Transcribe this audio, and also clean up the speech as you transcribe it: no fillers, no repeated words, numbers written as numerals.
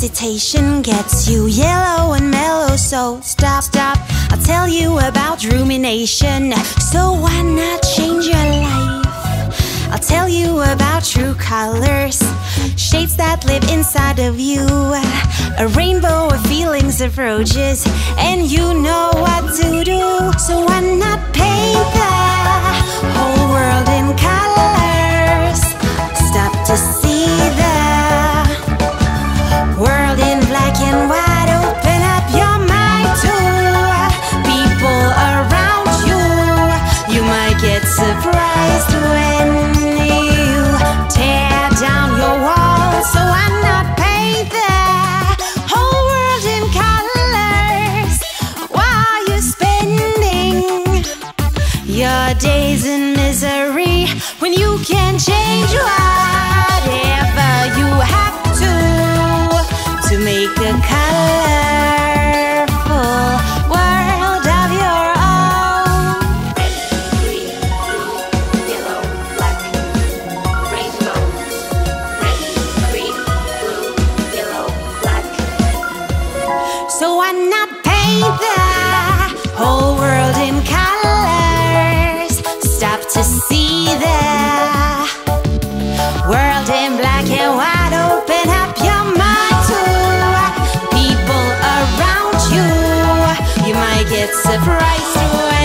meditation gets you yellow and mellow. So stop, I'll tell you about rumination. So why not change your life? I'll tell you about true colors, shapes that live inside of you. A rainbow of feelings approaches, and you know what to do. So why not paint the whole world in colors? Stop to see the world in black and white. Open up your mind to people around you. You might get surprised when you tear down your walls. So why not paint the whole world in colors? Why are you spending your days in misery when you can change whatever you have to make a colorful world of your own? Red, green, blue, yellow, black, rainbow. Red, green, blue, yellow, black. So why not paint the whole world in colors? Stop to see the world in black and white. Open up your mind to people around you. You might get surprised when